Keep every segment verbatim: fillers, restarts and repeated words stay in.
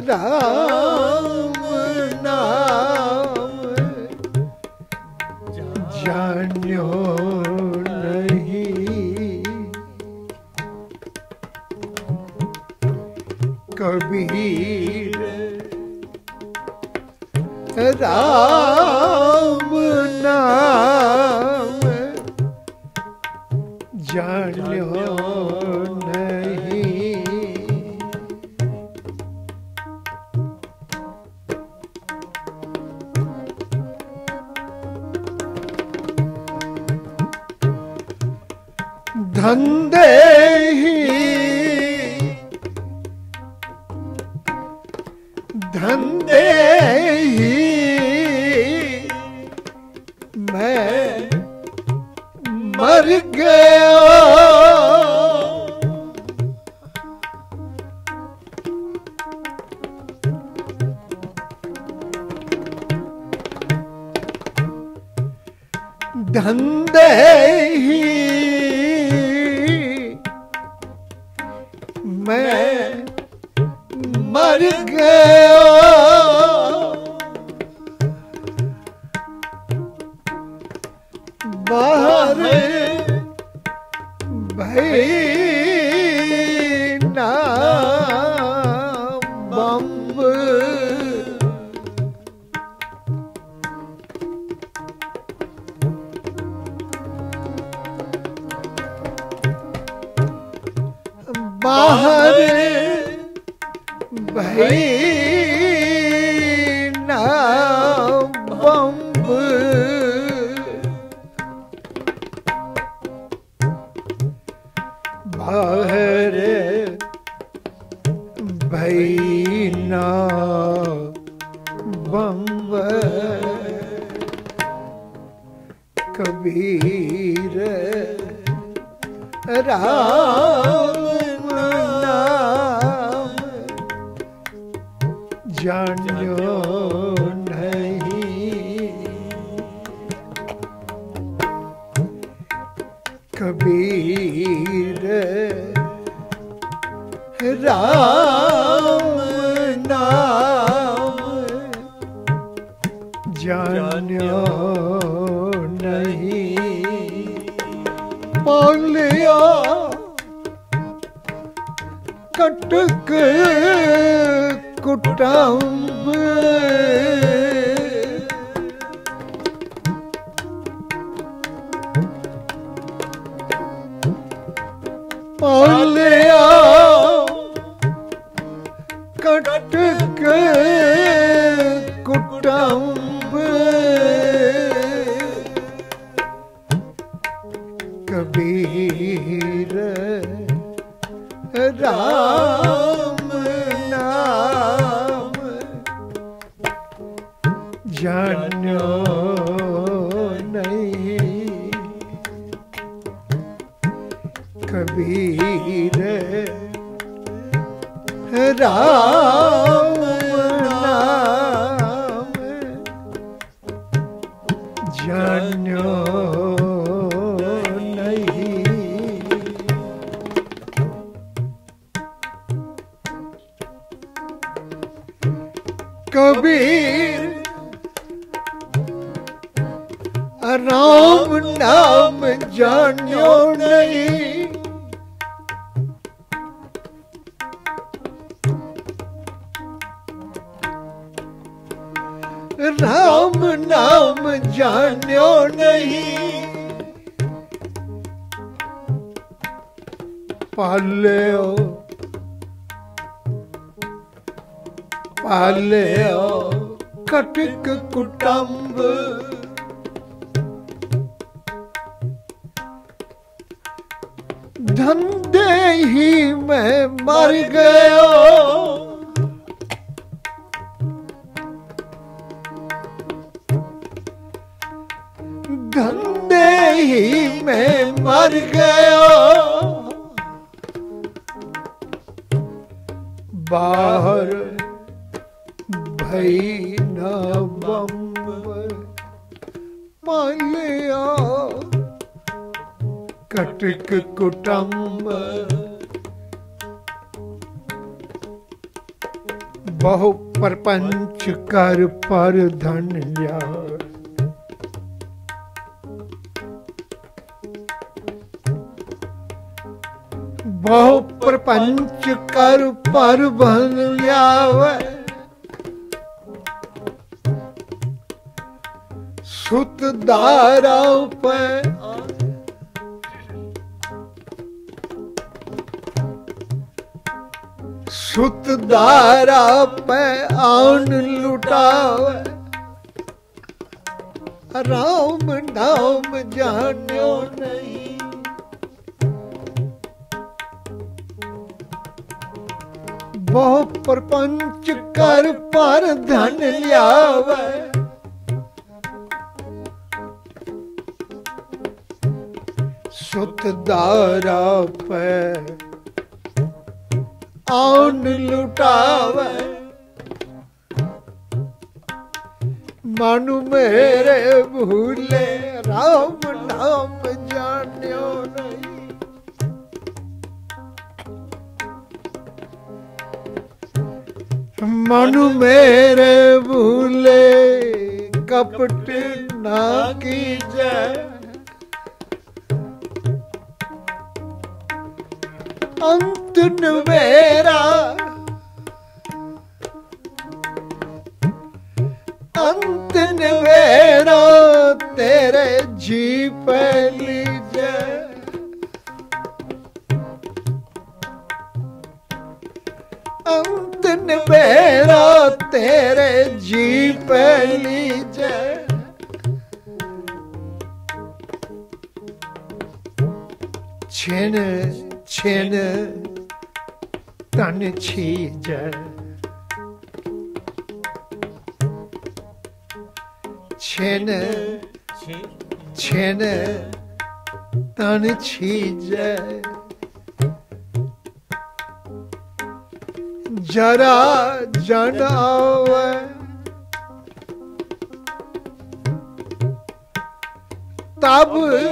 राम नाम जान्यो नहीं, कबीर राम नाम जान्यो नहीं। धंधे ही धंधे ही मैं मर गया, धंधे ही मैं मर गया, बाहर भई ना बम्ब, बाहर भई ना बम्ब, बाहर भई ना बम्ब, कबीर राम नाम जान्यो नहीं, कबीर राम नाम जान्यो नहीं। बोलिया कटक कुटुंब, बोलिया कटक कुटुंब, कबीर राम नाम जान्यो नहीं, कबीर राम नाम जान्यो कबीर राम नाम जान्यो नहीं, राम नाम जान्यो नहीं, पाल्यो पाल्यो कटक कुटुंब, धंधे ही मैं मर गया, धंधे ही मैं मर गया, बाहर भई न बम्ब, पालिया कटक कुटुंब, बहु परपंच कर पर धन ल्यावे। बहु परपंच कर पर धन ल्यावे। सुत दारा पे सुत दारा पे आन लुटावे। राम नाम जान्यो नहीं। बहु परपंच कर पर धन ल्यावे। सुत दारा पे आन लुटावे। मनु मेरे भूले राम नाम जान्यो नहीं। मनु मेरे भूले कपट ना कीजे। अंत नवेरा अंत नवेरा तेरे जी पे लीजे। अंत नवेरा तेरे जी पे लीजे। छिन छिन तन छीजे। छिन छिन तन छीजे। जरा जन आवे। तब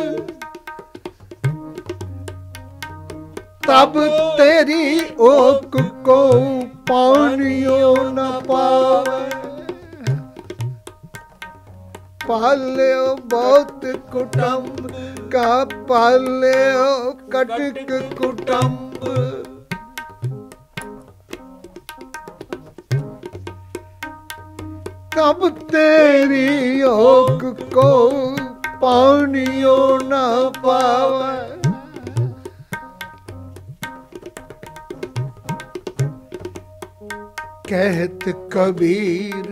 तब तेरी ओक को पानियों न पावे। पाल्यो बहुत कुटुंब का पाल्यो कटक कुटुंब। तब तेरी ओक को पानियों न पावे। कहत कबीर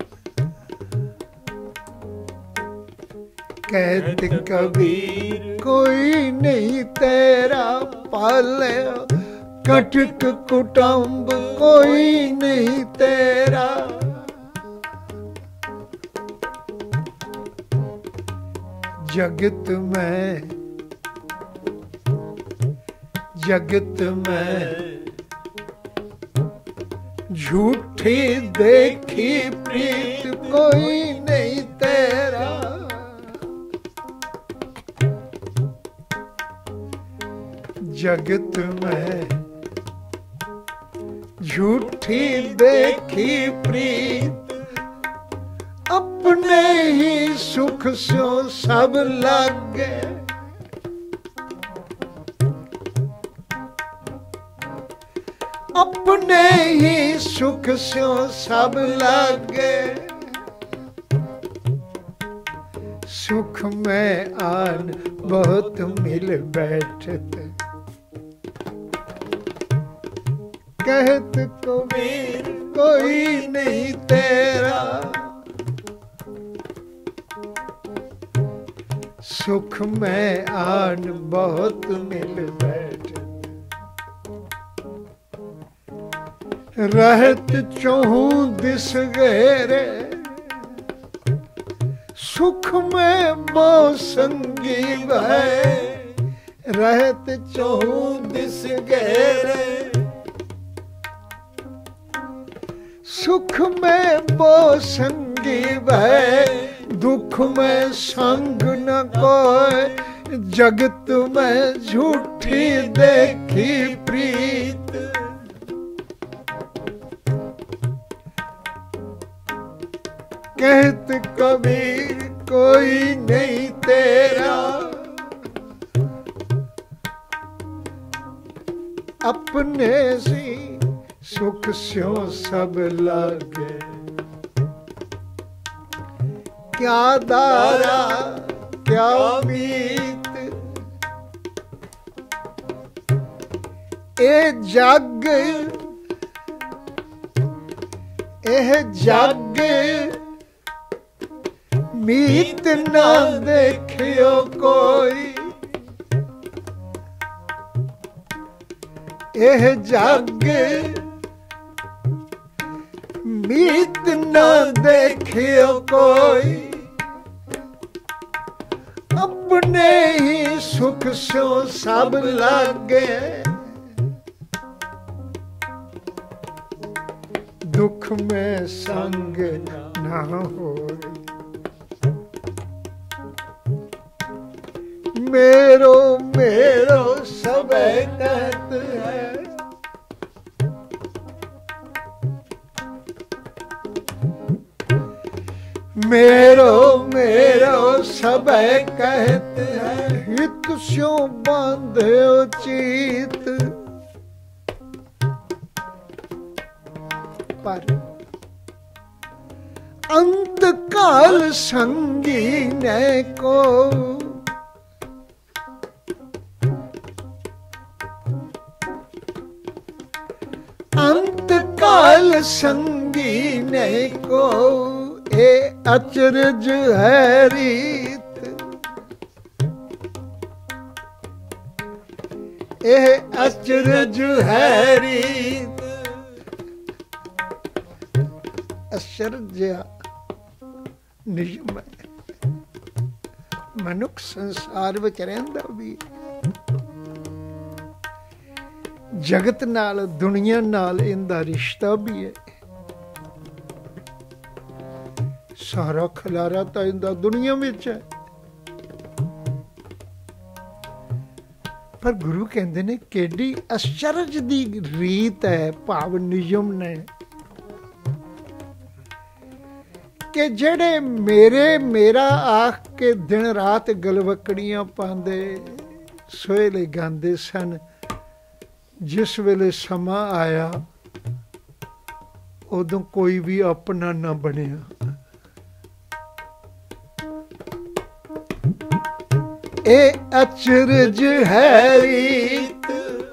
कहत कबीर कोई नहीं तेरा पाले। कटक कुटुंब कोई नहीं तेरा। जगत में जगत में झूठी देखी प्रीत कोई नहीं तेरा। जगत में झूठी देखी प्रीत अपने ही सुख सो सब लागे। अपने ही सुख सो सब लागे। सुख में आन बहुत मिल बैठते। कहत कबीर कोई नहीं तेरा। सुख में आन बहुत मिल बैठे। रहत चहूं दिस गहरे। सुख में बो संगी भय। रहत चहूं दिस गहरे। सुख में बो संगी भय। दुख में संग न कोई। जगत में झूठी देखी प्रीत। कहत कबीर कोई नहीं तेरा, अपने सी सुख स्यों सब लागे। क्या दारा क्या मीत ए जग, एह जग मीत ना देखियो कोई। एह जग मीत ना देखियो कोई, अपने ही सुख सो सब लागे। दुख में संग ना हो, मेरो मेरो सब कहत है। मेरो मेरो सब कहत है, हित स्यों बांध्यो चीत। पर अंत काल संगी ने को, अंत काल संगी ने को, ए अचरज है रीत। ए अचरज है रीत। अचरज नियम है। मनुख संसार विच रहिंदा भी जगत नाल दुनिया नाल इनदा रिश्ता भी है। सारा खलारा तो इनदा दुनिया विच है। पर गुरु कहते ने केडी अचरज दी रीत है, भाव नियम ने कि जेड़े मेरे मेरा आख के दिन रात गलवकड़ियां पांदे सोहले गांदे सन। जिस वेले समा आया उदों कोई भी अपना ना बनिया। ए अचरज है रीत।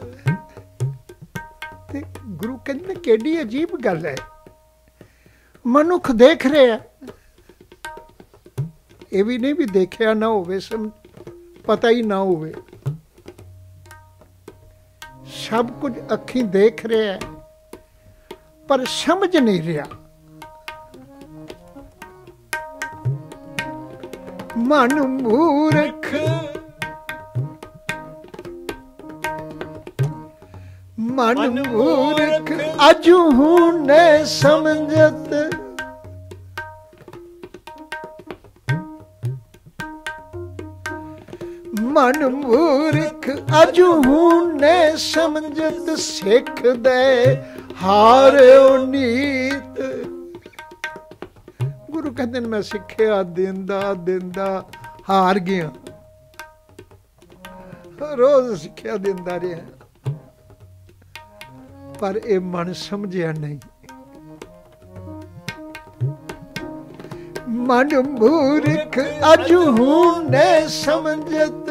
गुरु कहते केडी अजीब गल है। मनुख देख रहे हैं, ये भी नहीं भी देखा ना होवे, पता ही ना होवे, सब कुछ अखी देख रहे हैं पर समझ नहीं रहा। मन मूर्ख मन मूर्ख अजू ने समझत। मन मूर्ख अजू ने समझत, सिख दे हारो नीत। गुरु कहते मैं सिक्ख्या देंदा देंदा हार गया। रोज सिक्ख्या देंदा रहा पर ये मन समझिया नहीं। मन मूर्ख अजू ने समझत,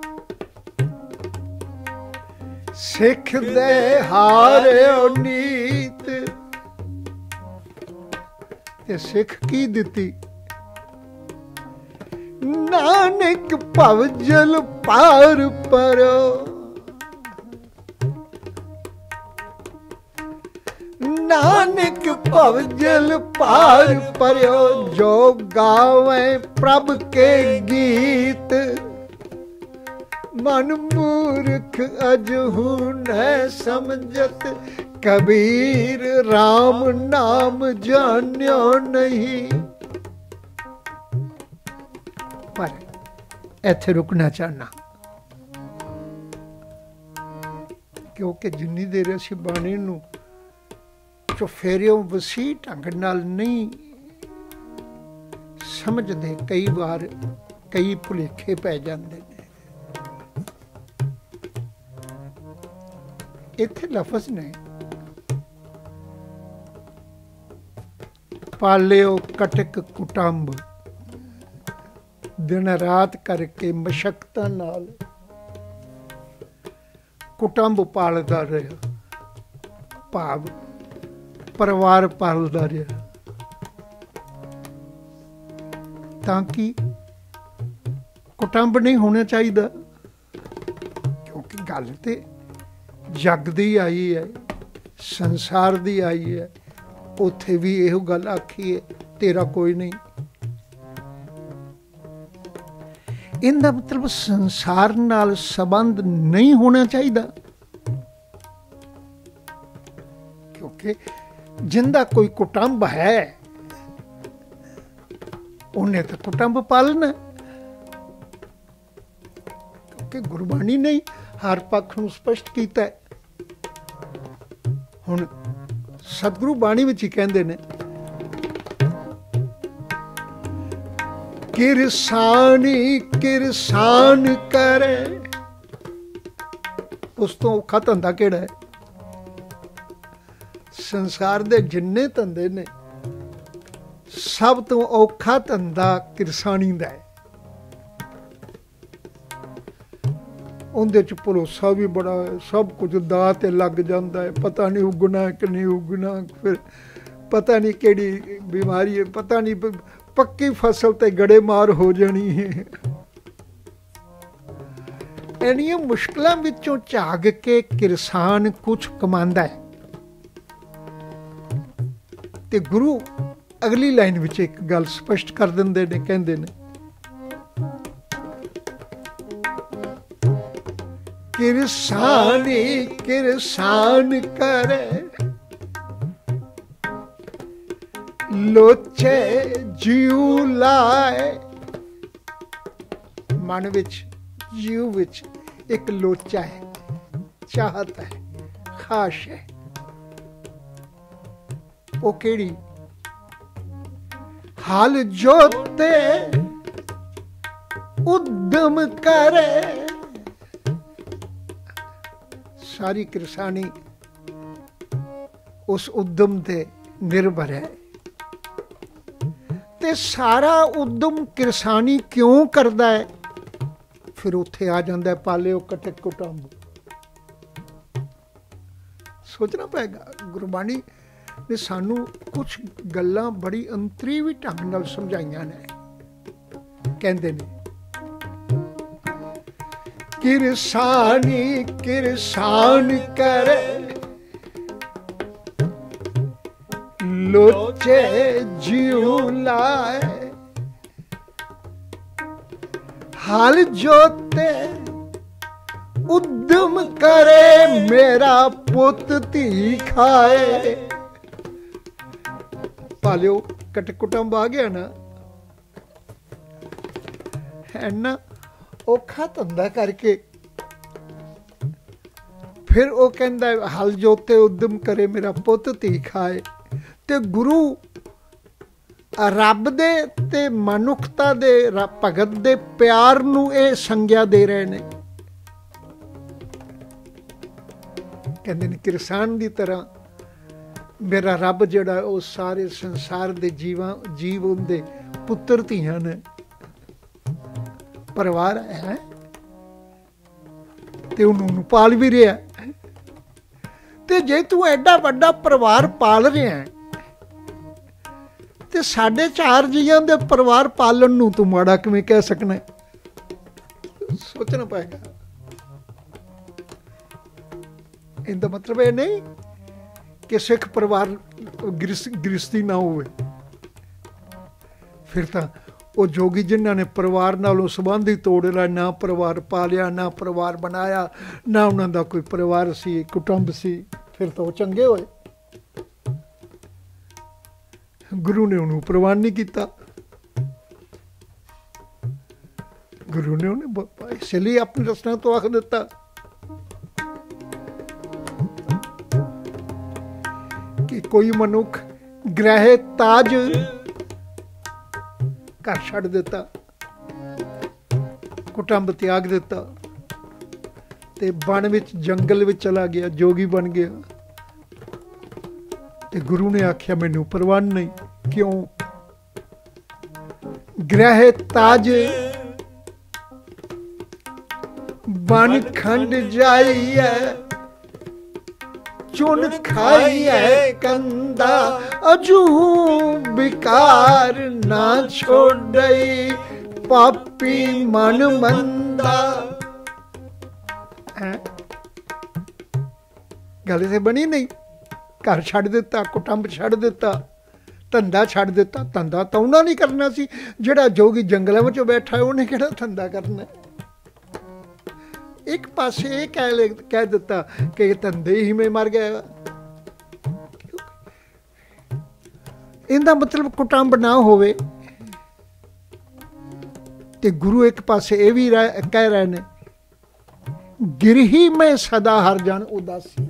सिख दे हारो नीत। ते सिख की दिती, नानक भवजल पार परो। नानक भवजल पार पर्यो, जो गावे प्रभ के गीत। मन मूर्ख अजहू न समझत, कबीर राम नाम जान्यो नहीं। पर इत्थे रुकना चाहना, क्योंकि जिन्नी देर असीं बाणी नूं चुफेरियों वसी ढंग नाल नहीं ਸਮਝਦੇ ਕਈ ਵਾਰ ਕਈ ਭੁਲੇਖੇ ਪੈ ਜਾਂਦੇ ਨੇ। ਇੱਥੇ ਲਫ਼ਜ਼ ਨੇ ਪਾਲਿਓ ਕਟਕ ਕੁਟੰਬ, ਦਿਨ ਰਾਤ ਕਰਕੇ ਮਸ਼ੱਕਤਾਂ ਨਾਲ ਕੁਟੰਬ ਪਾਲਦਾ ਰਿਹਾ, ਭਾਵ ਪਰਿਵਾਰ ਪਾਲਦਾ ਰਿਹਾ, ਤਾਂ ਕਿ ਕੁਟੰਬ ਨਹੀਂ ਹੋਣਾ ਚਾਹੀਦਾ। ਕਿਉਂਕਿ ਗੱਲ ਤੇ ਜੱਗ ਦੀ ਆਈ ਹੈ, ਸੰਸਾਰ ਦੀ ਆਈ ਹੈ, ਉੱਥੇ ਵੀ ਇਹੋ ਗੱਲ ਆਖੀ ਹੈ, ਤੇਰਾ ਕੋਈ ਨਹੀਂ। ਇਹਦਾ ਮਤਲਬ ਸੰਸਾਰ ਨਾਲ ਸੰਬੰਧ ਨਹੀਂ ਹੋਣਾ ਚਾਹੀਦਾ, ਕਿਉਂਕਿ ਜਿੰਦਾ ਕੋਈ ਕੁਟੰਬ ਹੈ ਉਹਨੇ ਤਾਂ ਕੁਟੰਬ ਪਾਲਣਾ। ਕਿਉਂਕਿ ਗੁਰਬਾਣੀ ਨੇ ਹਰ ਪੱਖ ਨੂੰ ਸਪਸ਼ਟ ਕੀਤਾ ਹੈ। ਹੁਣ ਸਤਿਗੁਰੂ ਬਾਣੀ ਵਿੱਚ ਹੀ ਕਹਿੰਦੇ ਨੇ, ਕਿਰਸਾਨੀ ਕਿਰਸਾਨ ਕਰੇ। ਉਸ ਤੋਂ ਔਖਾ ਧੰਦਾ ਕਿਹੜਾ ਹੈ? ਸੰਸਾਰ ਦੇ ਜਿੰਨੇ ਧੰਦੇ ਨੇ ਸਭ ਤੋਂ ਔਖਾ ਧੰਦਾ ਕਿਰਸਾਨੀ ਦਾ ਹੈ। ਉਹਦੇ ਚ ਭਰੋਸਾ ਵੀ ਬੜਾ ਹੈ, ਸਭ ਕੁਝ ਦਾਅ ਤੇ ਲੱਗ ਜਾਂਦਾ ਹੈ। ਪਤਾ ਨਹੀਂ ਉਗਣਾ ਕਿ ਨਹੀਂ ਉਗਣਾ, ਫਿਰ ਪਤਾ ਨਹੀਂ ਕਿਹੜੀ ਬਿਮਾਰੀ ਹੈ, ਪਤਾ ਨਹੀਂ ਪੱਕੀ ਫਸਲ ਤੇ ਗੜੇਮਾਰ ਹੋ ਜਾਣੀ ਹੈ। ਇੰਨੀਆਂ ਮੁਸ਼ਕਿਲਾਂ ਵਿੱਚੋਂ ਝਾਗ ਕੇ ਕਿਰਸਾਨ ਕੁਛ ਕਮਾਉਂਦਾ ਹੈ। ਤੇ ਗੁਰੂ ਅਗਲੀ ਲਾਈਨ ਵਿੱਚ ਇੱਕ ਗੱਲ ਸਪਸ਼ਟ ਕਰ ਦਿੰਦੇ ਨੇ, ਕਹਿੰਦੇ ਨੇ ਕਿਰਸਾਨੀ ਕਿਰਸਾਨ ਕਰੇ, ਲੋਚੇ ਜੀਉ ਲਾਏ। ਮਨ ਵਿੱਚ, ਜੀਉ ਵਿੱਚ ਇੱਕ ਲੋਚਾ ਹੈ, ਚਾਹਤ ਹੈ, ਖਾਸ਼ ਹੈ। ਉਹ ਕਿਹੜੀ? ਹਾਲ ਜੋਤੇ ਉਦਮ ਕਰੇ। ਸਾਰੀ ਕਿਰਸਾਨੀ ਉਸ ਉਦਮ ਤੇ ਨਿਰਭਰ ਹੈ। ਤੇ ਸਾਰਾ ਉਦਮ ਕਿਰਸਾਨੀ ਕਿਉਂ ਕਰਦਾ ਹੈ? ਫਿਰ ਉੱਥੇ ਆ ਜਾਂਦਾ ਪਾਲਿਓ ਕਟਕ ਕੁਟੰਬ। ਸੋਚਣਾ ਪਏਗਾ। ਗੁਰਬਾਣੀ ਨੇ ਸਾਨੂੰ ਕੁਛ ਗੱਲਾਂ ਬੜੀ ਅੰਤਰੀ ਵੀ ਢੰਗ ਨਾਲ ਸਮਝਾਈਆਂ ਨੇ। ਕਹਿੰਦੇ ਨੇ ਕਿਰਸਾਨੀ ਕਿਰਸਾਨ ਕਰੇ, ਲੋਚੇ ਜੀਉ ਲਾਏ। ਹਾਲ ਜੋਤੇ ਉਦਮ ਕਰੇ, ਮੇਰਾ ਪੁੱਤ ਧੀ ਖਾਏ। ਪਾਲਿਓ ਕਟਕ ਕੁਟੰਬ ਆ ਗਿਆ ਨਾ, ਐਨਾ ਔਖਾ ਧੰਦਾ ਕਰਕੇ ਫਿਰ ਉਹ ਕਹਿੰਦਾ ਹਲ ਜੋਤੇ ਉਦਮ ਕਰੇ, ਮੇਰਾ ਪੁੱਤ ਧੀ ਖਾਏ। ਤੇ ਗੁਰੂ ਰੱਬ ਦੇ ਤੇ ਮਨੁੱਖਤਾ ਦੇ ਭਗਤ ਦੇ ਪਿਆਰ ਨੂੰ ਇਹ ਸੰਗਿਆ ਦੇ ਰਹੇ ਨੇ। ਕਹਿੰਦੇ ਨੇ ਕਿਰਸਾਨ ਦੀ ਤਰ੍ਹਾਂ ਮੇਰਾ ਰੱਬ ਜਿਹੜਾ ਉਹ ਸਾਰੇ ਸੰਸਾਰ ਦੇ ਜੀਵਾਂ ਜੀਵ ਹੁੰਦੇ ਪੁੱਤਰ ਧੀਆਂ ਨੇ, ਪਰਿਵਾਰ ਹੈ, ਤੇ ਉਹਨੂੰ ਪਾਲ ਵੀ ਰਿਹਾ। ਤੇ ਜੇ ਤੂੰ ਐਡਾ ਵੱਡਾ ਪਰਿਵਾਰ ਪਾਲ ਰਿਹਾ ਤੇ ਸਾਢੇ ਚਾਰ ਜੀਆਂ ਦੇ ਪਰਿਵਾਰ ਪਾਲਣ ਨੂੰ ਤੂੰ ਮਾੜਾ ਕਿਵੇਂ ਕਹਿ ਸਕਣਾ? ਸੋਚਣਾ ਪਏਗਾ। ਇਹਦਾ ਮਤਲਬ ਇਹ ਨਹੀਂ ਕਿ ਸਿੱਖ ਪਰਿਵਾਰ ਗ੍ਰਸਤੀ ਨਾ ਹੋਵੇ। ਫਿਰ ਤਾਂ ਉਹ ਜੋਗੀ ਜਿਨ੍ਹਾਂ ਨੇ ਪਰਿਵਾਰ ਨਾਲੋਂ ਸੰਬੰਧ ਹੀ ਤੋੜ ਲਿਆ, ਨਾ ਪਰਿਵਾਰ ਪਾਲਿਆ, ਨਾ ਪਰਿਵਾਰ ਬਣਾਇਆ, ਨਾ ਉਹਨਾਂ ਦਾ ਕੋਈ ਪਰਿਵਾਰ ਸੀ, ਕੁਟੁੰਬ ਸੀ, ਫਿਰ ਤਾਂ ਉਹ ਚੰਗੇ ਹੋਏ। ਗੁਰੂ ਨੇ ਉਹਨੂੰ ਪ੍ਰਵਾਨ ਨਹੀਂ ਕੀਤਾ। ਗੁਰੂ ਨੇ ਉਹਨੇ ਇਸ ਲਈ ਆਪਣੀ ਰਚਨਾ ਤੋਂ ਆਖ ਦਿੱਤਾ ਕਿ ਕੋਈ ਮਨੁੱਖ ਗ੍ਰਹਿ ਤਾਜ घर छड्ड दिता, कुटुंब त्याग दिता ते बन विच जंगल विच चला गया, जोगी बन गया। ते गुरु ने आख्या मैनू परवाह नहीं। क्यों? ग्रह ताज बन खंड जाइए, चुन खाइए कंदा, अजू बिकार ना छोड़ई, पापी मन मंदा। गल से बनी नहीं। घर छड्ड दिता, कुटुंब छड्ड दिता, धंधा छड्ड दिता। धंधा तो उन्हें नहीं करना सी, जिहड़ा जोगी जंगलों में बैठा है उन्हें किहड़ा धंधा करना। एक पासे ये कह कह दिता कि धंधे ही में मर गया। इनका मतलब कुटुंब ना होवे। ते गुरु एक पासे ये भी कह रहे ने, गिरही में सदा हर जन उदासी।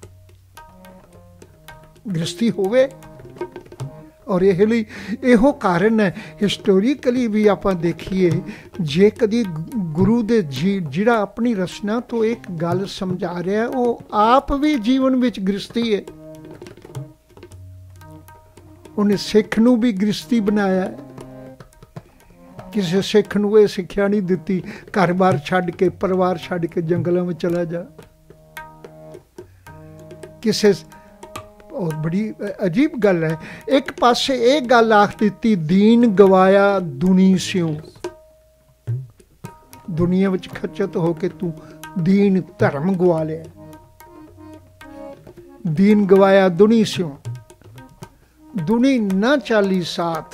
गृहस्थी होवे। और यह ਲਈ ਇਹੋ ਕਾਰਨ है हिस्टोरिकली भी आप देखिए, जे कदी गुरु दे जी जिहड़ा अपनी रचना तो एक गल समझा रहा है, वो आप भी जीवन विच गृहस्थी है। उन्हें सिख नूं भी गृहस्थी बनाया है। किसी सिख नूं ये सिक्ख्या नहीं दिती घर बार छड्ड के, परिवार छड्ड के जंगलों में चला जा। किसे और बड़ी अजीब गल है, एक पासे एक गल आख दी, दीन गवाया दुनी स्यों। दुनिया विच खचत होके तू दीन धर्म गवा लिया। दीन गवाया दुनी स्यों, दुनी ना चाली साथ।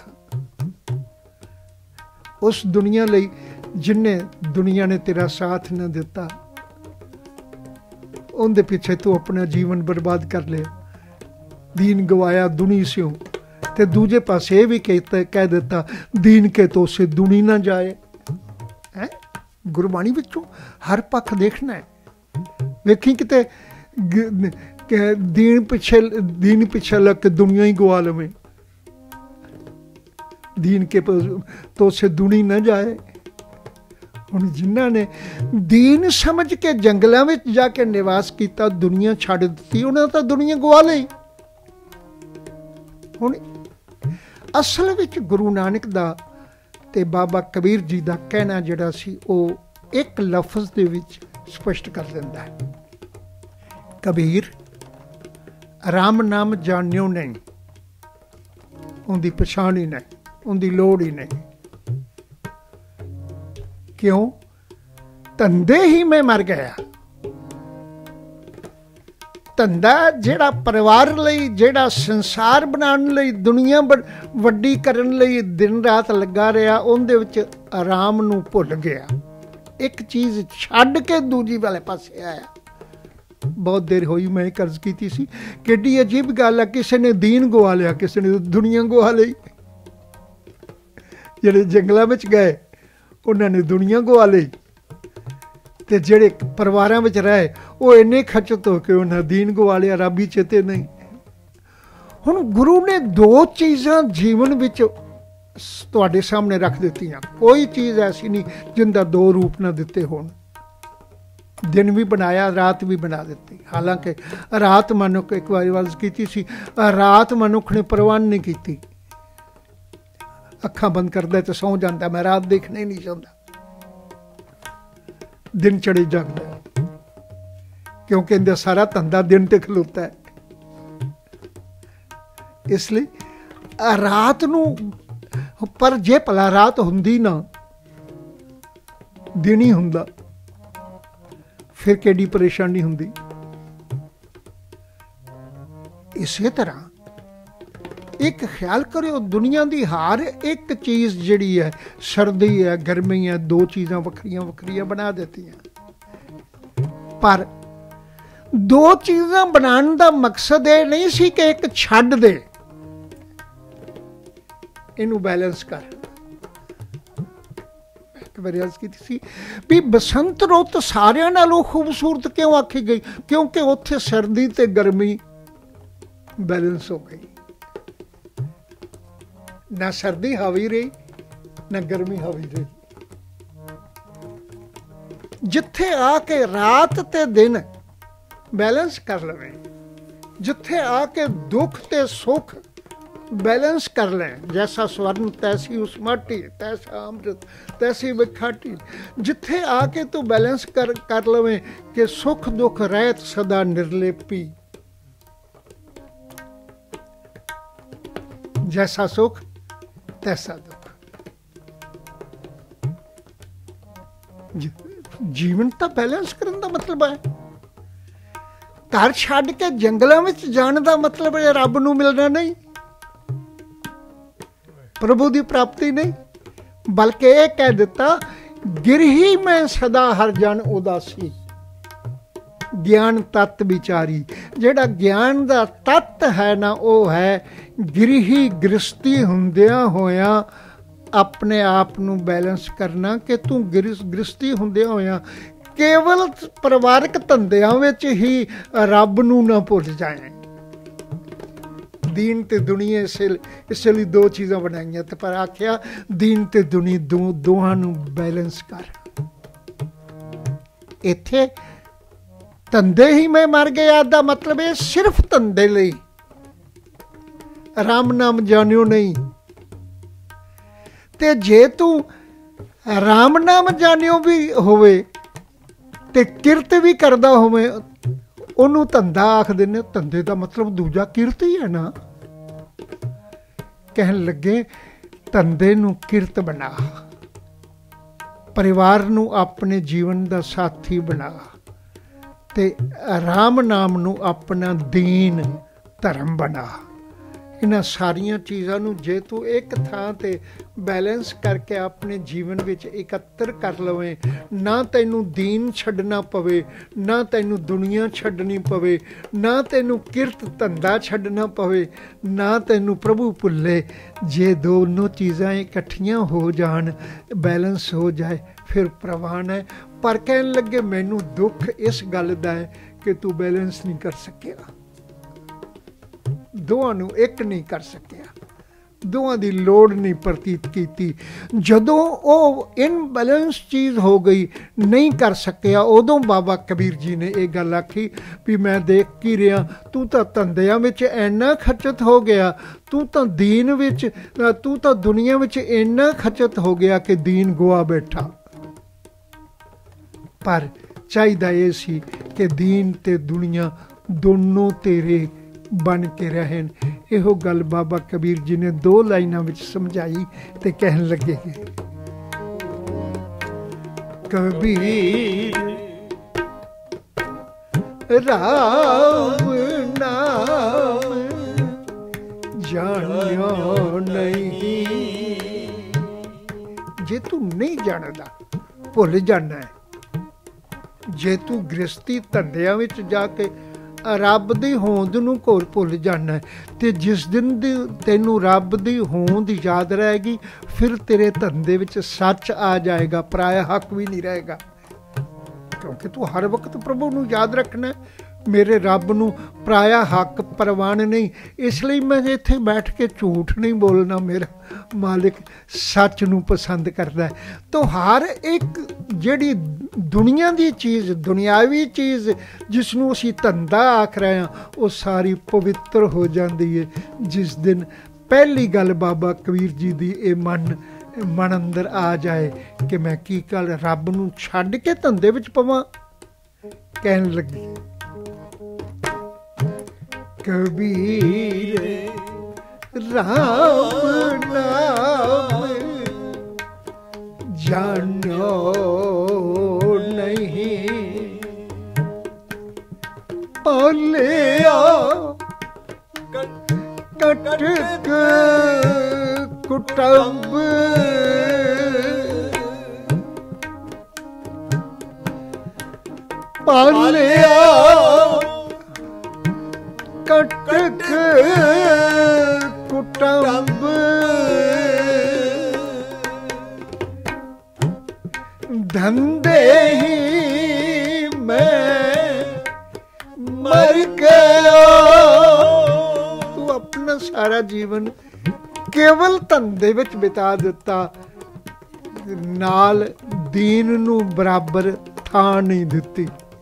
उस दुनिया लई जिन्ने दुनिया ने तेरा साथ न दिता, उनके पीछे तू अपना जीवन बर्बाद कर लिया। दीन गवाया दुनी स्यों। ते दूजे पासे भी कहता कह दिता, दीन के तो से दुनी ना जाए। है गुरबाणी विचों हर पक्ष देखना है। वेखी किते दीन पिछे दीन पिछे लग के दुनिया ही गवा लवे। दीन के तो से दुनी ना जाए। हुण जिन्हां ने दीन समझ के जंगलों में जाके निवास किया, दुनिया छड्ड दित्ती, उन्हें तो दुनिया गवा लई। हुण असल विच गुरु नानक दा ते बाबा कबीर जी दा कहना जिहड़ा सी वो एक लफ्ज़ दे विच स्पष्ट कर दिंदा है। कबीर राम नाम जानियो नहीं, उनकी पछाण ही नहीं, उनकी लोड़ ही नहीं। क्यों? धंधे ही में मर गया। धंधा जिहड़ा परिवार लई, जिहड़ा संसार बनाने लई, दुनिया वड्डी करन लई दिन रात लगा रहा, उहदे विच आराम नूं भुल गया। एक चीज़ छड्ड के दूजी वाले पासे आया। बहुत देर हुई मैं कर्ज की सी, किड्डी अजीब गल है, किसी ने दीन गवा लिया, किसी ने दुनिया गवा लई। जिहड़े जंगलों में गए उन्होंने दुनिया गवा लई, ते जिहड़े परिवारां विच रहे वो इन्ने खचत हो के उन्हें दीन गवा लिया, रब ही चेते नहीं। हुण गुरु ने दो चीज़ां जीवन विच तुहाडे सामने रख दित्तियां। कोई चीज़ ऐसी नहीं जिंदा दो रूप ना दिते होण। दिन भी बनाया, रात भी बना दिती। हालांकि रात मनुख एक बार वर्ज की सी, रात मनुख ने परवाह नहीं की। अखां बंद करदा तो सौ जाता, मैं रात देखना ही नहीं चाहता। दिन चढ़े जागदा, क्योंकि इनका सारा धंधा दिन ते खलोता है। इसलिए रात नू, पर जे भला रात हुंदी ना, दिन ही हुंदा, फिर केडी परेशानी हुंदी। इसे तरह एक ख्याल करो, दुनिया की हर एक चीज़ जिहड़ी है, सर्दी है, गर्मी है, दो चीज़ां वखरियां वखरियां बना देती हैं। पर दो चीज़ां बनाने का मकसद ये नहीं सी कि एक छड्ड दे, इनू बैलेंस कर। की सी भी बसंत रुत सारियां नालों खूबसूरत क्यों आखी गई? क्योंकि उत्थे सर्दी ते गर्मी बैलेंस हो गई। ना सर्दी हावी रही, ना गर्मी हवी रही। जिथे आके रात ते दिन बैलेंस कर लवे, जिथे आके दुख ते सुख बैलेंस कर लें, जैसा स्वर्ण तैसी उस माटी, तैसा अमृत तैसी विखाटी, जिथे आके तू बैलेंस कर कर लवे कि सुख दुख रहत सदा निर्लेपी, जैसा सुख तैसा दुख। जीवन तो बैलेंस करने का मतलब है। घर छड्ड के जंगलों में जाने का मतलब है रब नूं मिलना नहीं, प्रभु की प्राप्ति नहीं, बल्कि यह कह दिता गिरही में सदा हर जन उदासी, ज्ञान तत्त विचारी। जेड़ा ज्ञान का तत्त है ना, वो है गिरही गृहस्थी हुंदियां होया अपने आप नूं बैलेंस करना, कि तू गृहस्थी हुंदियां होया केवल परिवारक धंधियां विच ही रब नूं ना भुल जाए। दीन ते दुनिया इस लिए दो चीज़ां बनाइयां, ते पर आख्या दीन ते दुनिया दो दोहां नूं बैलेंस कर। इत्थे धंधे ही मैं मर गया दा मतलब है सिर्फ धंधे लई, राम नाम जानियो नहीं। ते जे तू राम नाम जानियो भी होवे ते किरत भी करदा होवे, ओनू धंधा आख दिंदे। धंधे का मतलब दूजा किरत ही है ना। कहन लगे धंधे नू किरत बना, परिवार नू अपने जीवन का साथी बना, ते राम नाम नू अपना दीन धर्म बना। इन्हां सारियां चीज़ां नू जे तू एक थां ते बैलेंस करके अपने जीवन विच इकत्तर कर लवें, ना तैनू दीन छड्डना पवे, ना तैनू दुनिया छड्डनी पवे, ना तैनू किरत धंधा छड्डना पवे, ना तैनू प्रभु भुल्ले। जे दोनों चीज़ां इकट्ठियां हो जान, बैलेंस हो जाए, फिर प्रवान है। पर कहन लगे मैनू दुख इस गल दा है कि तू बैलेंस नहीं कर सकिया, दोवां नूं एक नहीं कर सकिया, दोवां दी लोड़ नहीं प्रतीत कीती। जदों वो इनबैलेंस चीज़ हो गई, नहीं कर सकिया, उदों बाबा कबीर जी ने यह गल आखी भी मैं देख की रहा, तू तो धंधियां विच इन्ना खचत हो गया, तू तो दीन विच, तू तो दुनिया विच इन्ना खचत हो गया कि दीन गुआ बैठा। पर चाहिदा ये सी कि दीन ते दुनिया दोनों तेरे बन के रहन। इहो गल बाबा कबीर जी ने दो लाइनां विच समझाई ते कहन लगे कबीर राम नाम जानियो नहीं। जे तू नहीं जानदा भुल जाना है। जे तू गृहस्थी धंधियां विच जाके रब दी होंद नूं घोर भुल जाना है, ते जिस दिन दी तैनू रब दी होंद याद रहेगी, फिर तेरे धंधे विच सच आ जाएगा, पराया हक भी नहीं रहेगा। क्योंकि तू हर वक्त प्रभु नूं याद रखना है, मेरे रब नूं पराया हक परवान नहीं। इसलिए मैं इत्थे बैठ के झूठ नहीं बोलना, मेरा मालिक सच नूं पसंद करता है। तो हर एक जिहड़ी दुनिया की चीज़, दुनियावी चीज़ जिसनों असीं धंधा आख रहे हैं, वो सारी पवित्र हो जाती है जिस दिन पहली गल बाबा कबीर जी की ये मन मन अंदर आ जाए कि मैं की कल रब नूं छड्ड के धंधे विच पवां। कहन लगी कबीर राम नाम जानो नहीं, पालिया कटक कुटुंब पालिया कटक कुटुंब धंधे ही मैं मर गया। तू अपना सारा जीवन केवल धंधे विच बिता दिता, नाल दीन नूं बराबर थां नहीं दित्ती।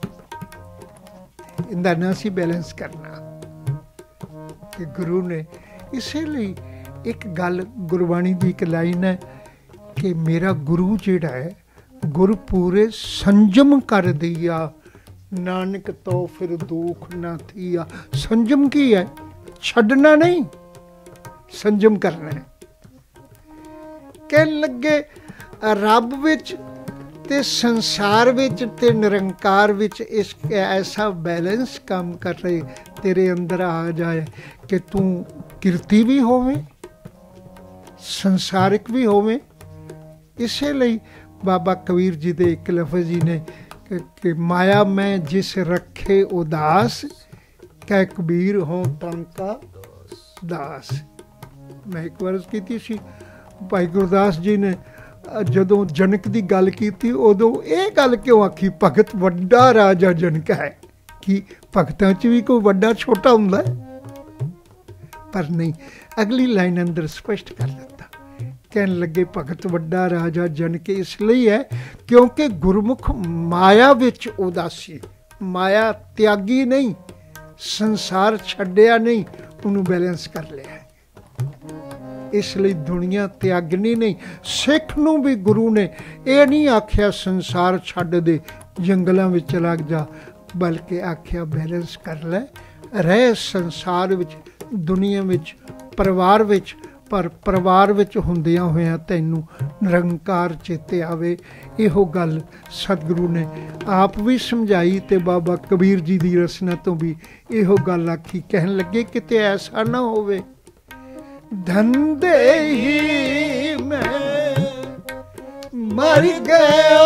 इहदा ना सी बैलेंस करना कि गुरु ने। इसे लई एक गल गुरबाणी दी एक लाइन है कि मेरा गुरु जिहड़ा है गुर पूरे संजम कर दिया, नानक तो फिर दुख ना थिया। संजम की है? छड्डना नहीं, संजम करना है। कहन लगे रब विच ते संसार विच ते निरंकार विच इस ऐसा बैलेंस काम कर रहे तेरे अंदर आ जाए कि तू किरती भी होवे, संसारिक भी होवे। इसे लई बाबा कबीर जी दे एक लफज जी ने कि, कि माया में जिस रखे उदास, कै कबीर हो तांका दास। मैं एक बार की सी भाई गुरदास जी ने जदों जनक दी गल कीती उदों ये गल क्यों आखी, भगत वड्डा राजा जनक है। कि भगतां च भी कोई वड्डा छोटा हुंदा है? पर नहीं, अगली लाइन अंदर स्पष्ट कर दिता। कहन लगे भगत वड्डा राजा जनक इसलिए है क्योंकि गुरमुख माया विच उदासी, माया त्यागी नहीं, संसार छड्डिया नहीं, उन्होंने बैलेंस कर लिया है। इसलिए दुनिया त्यागनी नहीं। सिख नूं भी गुरु ने यह नहीं आख्या संसार छड्ड दे जंगलों में लग जा, बल्कि आख्या बैलेंस कर ले, रह संसार विच, दुनिया विच, परिवार विच, पर परिवार विच हुंदियां होइयां तैनूं निरंकार चेते आवे। इहो गल सतगुरु ने आप भी समझाई ते बाबा कबीर जी दी रसना तो भी इहो गल आखी। कहन लगे किते ऐसा ना होवे धंधे ही में मर गया,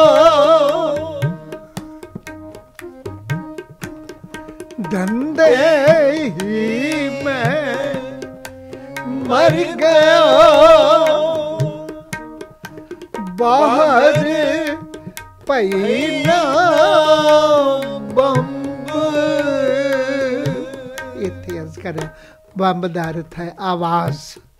धंधे ही में मर गया, बाहर पैना बंब। इत्थे अर्ज कर बंब दा अर्थ है आवाज।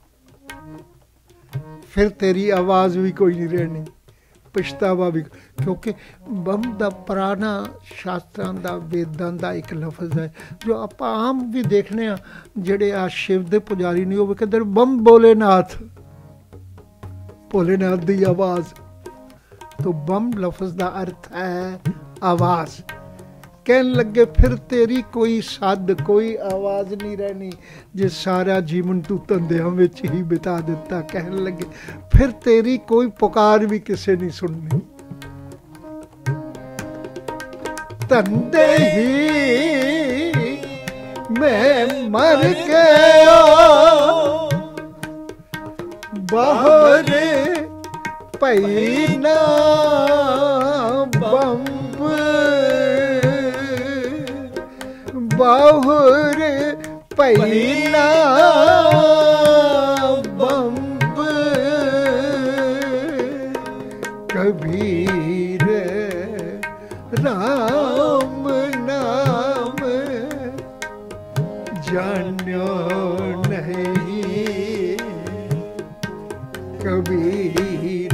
फिर तेरी आवाज भी कोई नहीं रहनी, पछतावा भी, क्योंकि बंब दा पुराना शास्त्रां दा वेदां दा एक लफज है जो आप आम भी देखने आ। जेड़े आ शिव दे पुजारी नहीं होवे कहंदे बम भोलेनाथ, भोलेनाथ दी आवाज। तो बम लफज दा अर्थ है आवाज। कहन लगे फिर तेरी कोई सद, कोई आवाज नहीं रहनी जे सारा जीवन तू धंधियां विच ही बिता दिता। कहन लगे फिर तेरी कोई पुकार भी किसे नहीं सुननी। धंधे ही मैं मर गया, बाहर पैना बंब, बाहर पैना बंब, कबीर राम नाम जान्यो नहीं, कबीर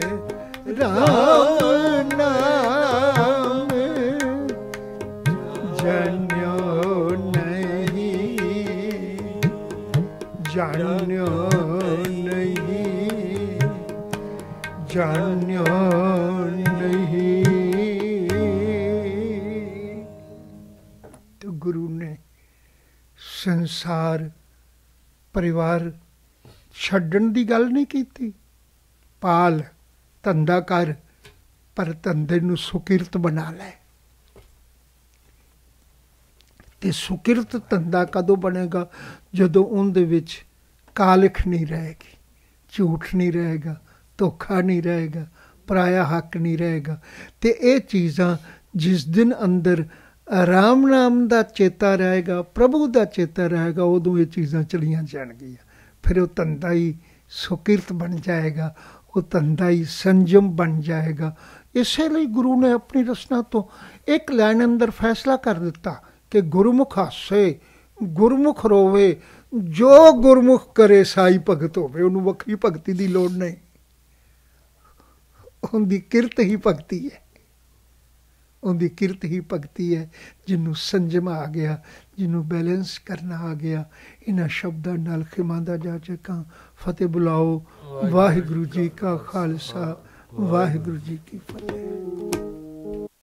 राम नाम जान्यो जान्यो नहीं, जान्यो नहीं। तो गुरु ने संसार परिवार छड्डण दी गल नहीं कीती। पाल धंधा कर, पर धंधे नूं सुकिरत बना लै। ते सुकिरत धंधा कदों बनेगा जदों उहदे विच कालिख नहीं रहेगी, झूठ नहीं रहेगा, धोखा नहीं रहेगा, पराया हक नहीं रहेगा। ते ये चीज़ां जिस दिन अंदर राम नाम दा चेता रहेगा, प्रभु दा चेता रहेगा, उदों ये चीज़ां चलियां जाणगियां। फिर वो धंधा ही सुकिरत बन जाएगा, वो धंधा ही संजम बन जाएगा। इसे लिए गुरु ने अपनी रचना तो एक लाइन अंदर फैसला कर दिता कि गुरमुख हासे, गुरमुख रोवे, जो गुरमुख करे साई भगत होवे। उन्होंने वक्री भगती की लोड़ नहीं। ਉਹਦੀ ਕਿਰਤ ਹੀ ਭਗਤੀ ਹੈ, ਉਹਦੀ ਕਿਰਤ ਹੀ ਭਗਤੀ ਹੈ। ਜਿਹਨੂੰ ਸੰਜਮ ਆ ਗਿਆ, ਜਿਹਨੂੰ ਬੈਲੈਂਸ ਕਰਨਾ ਆ ਗਿਆ। ਇਹਨਾਂ ਸ਼ਬਦਾਂ ਨਾਲ ਖਿਮਾਂਦਾ ਜਾ ਚੱਕਾਂ ਫਤਿਹ ਬੁਲਾਓ। ਵਾਹਿਗੁਰੂ ਜੀ ਕਾ ਖਾਲਸਾ, ਵਾਹਿਗੁਰੂ ਜੀ ਕੀ ਫਤਿਹ।